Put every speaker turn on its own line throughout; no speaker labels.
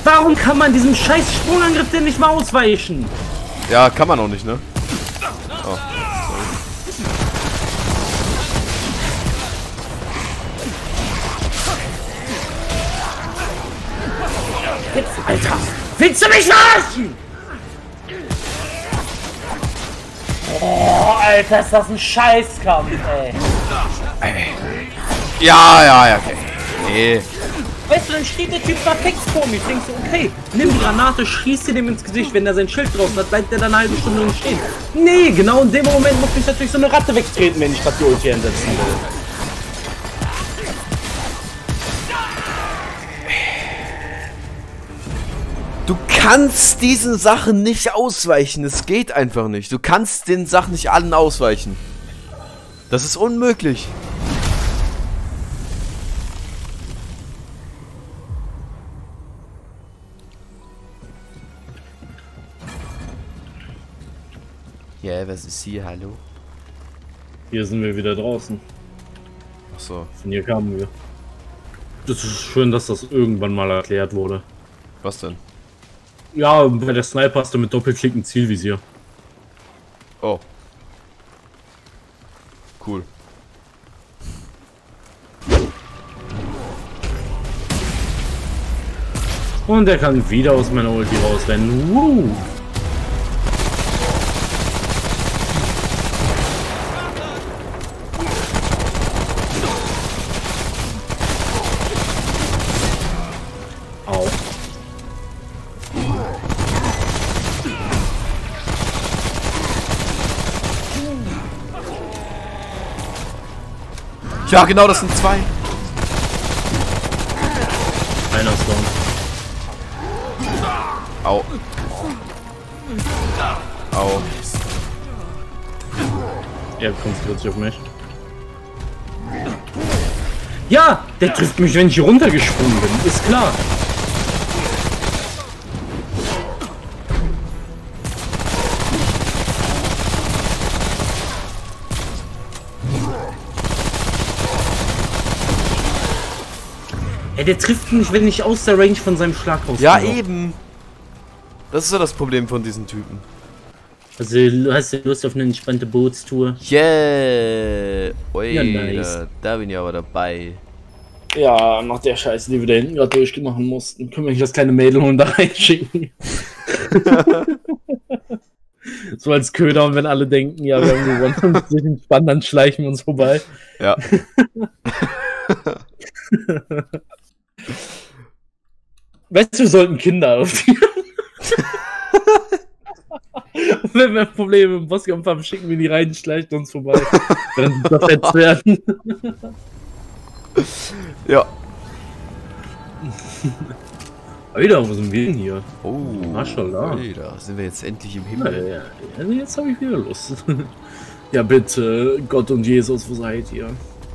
Warum kann man diesem scheiß Sprungangriff denn nicht mal ausweichen?
Ja, kann man auch nicht, ne? Oh.
Jetzt, Alter! Willst du mich verarschen? Oh, Alter, ist das ein Scheißkampf, ey.
Ja, okay. Nee.
Weißt du, dann steht der Typ perfekt vor mir. Ich denke so, okay, nimm die Granate, schieß dir dem ins Gesicht. Wenn er sein Schild draußen hat, bleibt der dann eine halbe Stunde drin stehen. Nee, genau in dem Moment muss mich natürlich so eine Ratte wegtreten, wenn ich gerade die Ulti einsetzen will.
Du kannst diesen Sachen nicht ausweichen. Es geht einfach nicht. Du kannst den Sachen nicht allen ausweichen. Das ist unmöglich. Ja, was ist hier? Hallo?
Hier sind wir wieder draußen.
Achso.
Von hier kamen wir. Das ist schön, dass das irgendwann mal erklärt wurde.
Was denn?
Ja, bei der Sniper hast du mit Doppelklick ein Zielvisier.
Oh. Cool.
Und er kann wieder aus meiner Ulti rausrennen. Au.
Ja, genau, das sind zwei.
Einer ist down.
Au. Au.
Er konzentriert sich auf mich. Ja, der trifft mich, wenn ich hier runtergesprungen bin. Ist klar. Der trifft mich, wenn ich aus der Range von seinem Schlag rauskomme.
Ja, eben. Das ist ja das Problem von diesen Typen.
Also, du hast ja Lust auf eine entspannte Bootstour?
Yeah. Ui,
Ja, nice.
da bin ich aber dabei.
Ja, nach der Scheiße, die wir da hinten gerade durchgemacht mussten, können wir nicht das kleine Mädel und da reinschicken. So als Köder, und wenn alle denken, ja, wir haben gewonnen und sich entspannen, dann schleichen wir uns vorbei.
Ja.
Weißt du, wir sollten Kinder adoptieren. Wenn wir Probleme im Bosskampf haben, schicken wir die rein, schleichen uns vorbei. Wenn sie zerfetzt werden.
Ja.
Alter, wo sind wir denn hier?
Oh,
Maschallah.
Alter, sind wir jetzt endlich im Himmel?
Ja, also jetzt habe ich wieder Lust. Ja, bitte, Gott und Jesus, wo seid ihr?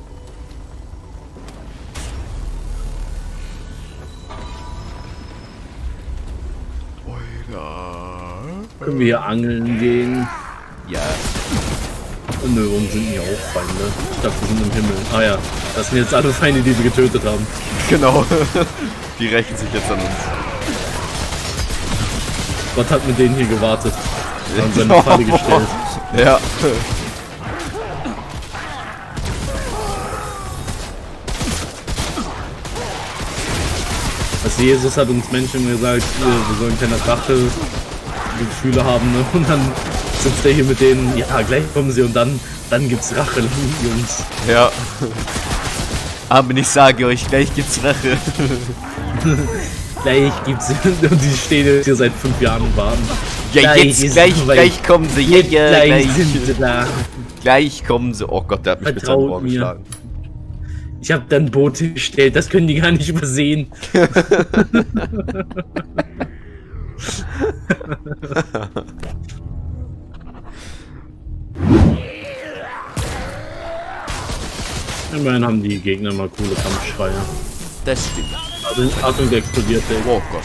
Können wir hier angeln gehen?
Ja.
Nö, warum sind die auch Feinde? Ich dachte, wir sind im Himmel. Ah ja, das sind jetzt alle Feinde, die wir getötet haben.
Genau. Die rächen sich jetzt an uns.
Gott hat mit denen hier gewartet. An seine Falle gestellt.
Ja.
Also Jesus hat uns Menschen gesagt, wir sollen keine Rache-Gefühle haben, ne? Und dann sitzt er hier mit denen, ja, gleich kommen sie und dann gibt's Rache, Jungs.
Ja. Aber ich sage euch, gleich gibt's Rache.
Gleich gibt's, und die stehen jetzt hier seit 5 Jahren und warten.
Ja, gleich kommen sie.
Jetzt gleich sind sie da.
Gleich kommen sie. Oh Gott, der hat mich mit seinem Ohr geschlagen.
Ich habe dann Boote gestellt, das können die gar nicht übersehen. Immerhin haben die Gegner mal coole Kampfschreie.
Das stimmt.
Also, Achtung, der explodiert. Der
Oh Gott.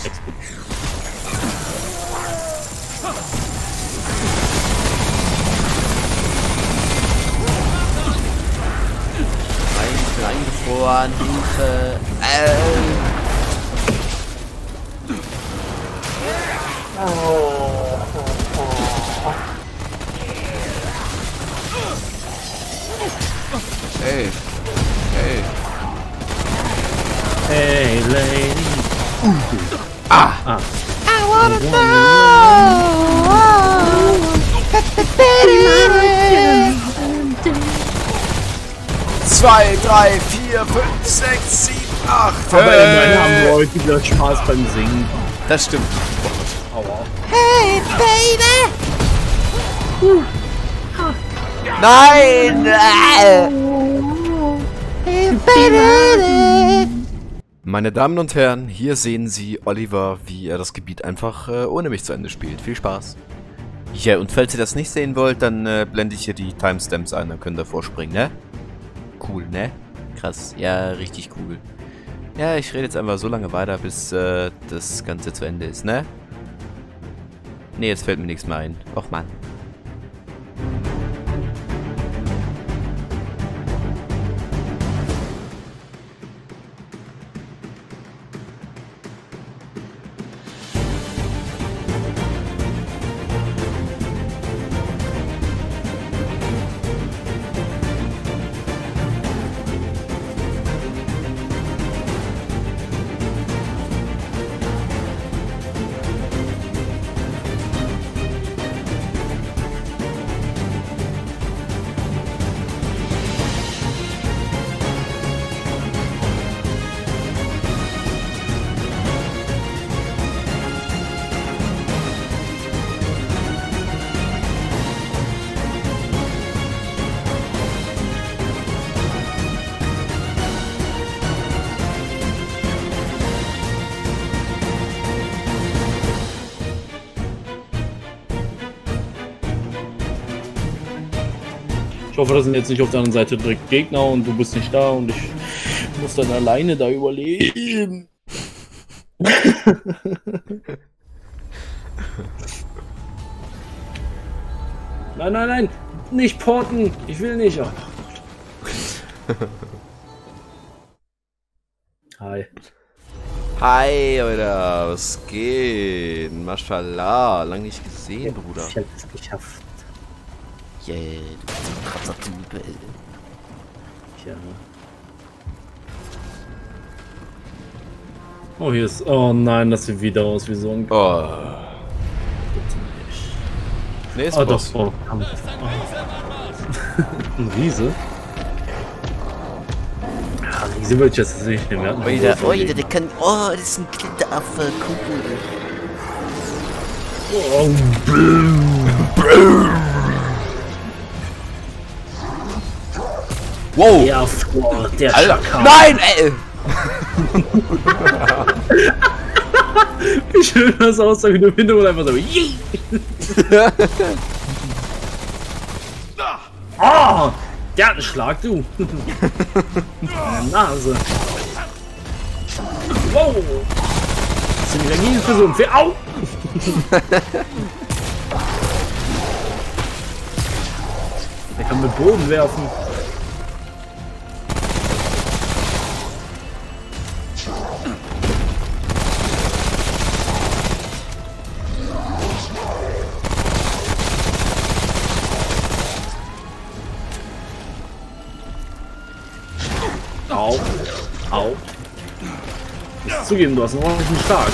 Eingefroren, Hilfe. Hey. Hey.
Hey, Lady.
Ah.
I wanna know.
2, 3, 4, 5, 6, 7, 8.
Aber immerhin haben Leute wieder Spaß beim Singen.
Das stimmt.
Aua.
Hey, baby.
Nein!
Hey, baby.
Meine Damen und Herren, hier sehen Sie Oliver, wie er das Gebiet einfach ohne mich zu Ende spielt. Viel Spaß. Ja, und falls ihr das nicht sehen wollt, dann blende ich hier die Timestamps ein, dann könnt ihr vorspringen, ne? Cool, ne? Krass, ja, richtig cool. Ja, ich rede jetzt einfach so lange weiter, bis das Ganze zu Ende ist, ne? Ne, jetzt fällt mir nichts mehr ein. Och, Mann.
Ich hoffe, das sind jetzt nicht auf der anderen Seite direkt Gegner und du bist nicht da und ich muss dann alleine da überleben. Nein, nein, nein! Nicht porten! Ich will nicht! Oh Gott. Hi.
Hi, Alter, was geht? Mashallah, lang nicht gesehen, Bruder.
Ich hab es geschafft.
Yeah, du bist ein krasser Typ, ey.
Tja. Oh, hier ist... Oh nein, das sieht wieder aus wie so ein...
Oh. Nee, ist
Oh, doch,
Boss.
oh. Ein Riese? Ja, Riese würde ich jetzt nicht nehmen.
Oida, der kann. Oh, das ist ein Kletteraffe. Cool.
Wow!
Ja, der
Alter.
Schakal.
Nein, ey!
Wie schön das aussah, wie du hinter und einfach so. Yee! Oh, der hat einen Schlag, du. Nase. Wow. Das sind Energie für so ein Pferd. Au! Der kann mit Boden werfen. Au. Au. Ich muss zugeben, du hast einen ordentlichen Schlag.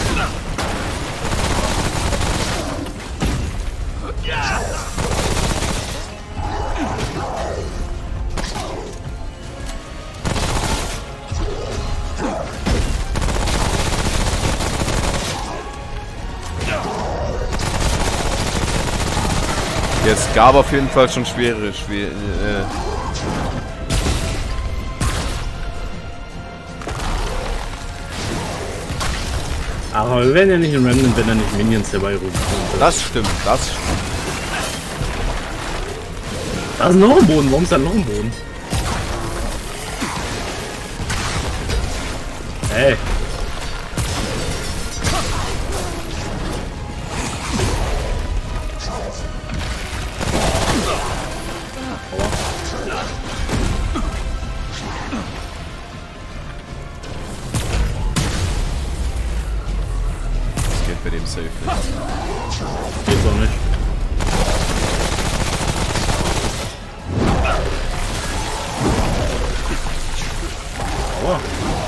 Jetzt gab auf jeden Fall schon schwerere
Aber wir werden ja nicht in Remnant, wenn da nicht Minions herbeirufen.
Das stimmt, das stimmt.
Da ist noch ein Boden. Warum ist da noch ein Boden? Hey.
geht bei dem safe nicht.
Geht's auch nicht. Aua.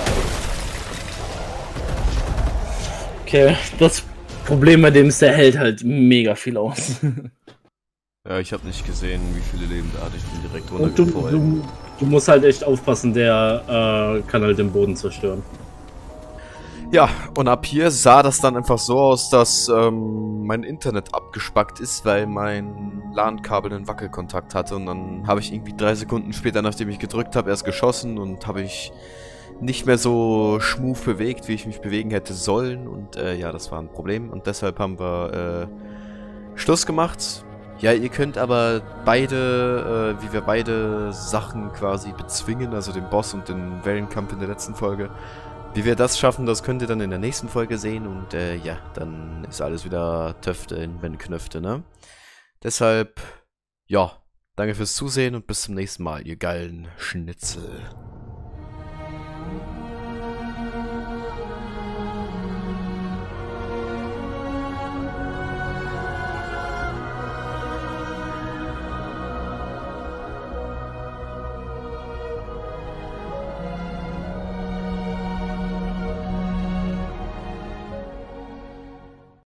Okay, das Problem bei dem ist, der hält halt mega viel aus.
Ja, ich habe nicht gesehen, wie viele Leben da hatte. Ich bin direkt
Und
runtergefallen.
du musst halt echt aufpassen, der kann halt den Boden zerstören.
Ja, und ab hier sah das dann einfach so aus, dass mein Internet abgespackt ist, weil mein LAN-Kabel einen Wackelkontakt hatte. Und dann habe ich irgendwie 3 Sekunden später, nachdem ich gedrückt habe, erst geschossen und habe ich nicht mehr so smooth bewegt, wie ich mich bewegen hätte sollen. Und ja, das war ein Problem. Und deshalb haben wir Schluss gemacht. Ja, ihr könnt aber beide, wie wir beide Sachen quasi bezwingen, also den Boss und den Wellenkampf in der letzten Folge. Wie wir das schaffen, das könnt ihr dann in der nächsten Folge sehen. Und ja, dann ist alles wieder Töfte in wenn Knöfte, ne? Deshalb, ja, danke fürs Zusehen und bis zum nächsten Mal, ihr geilen Schnitzel.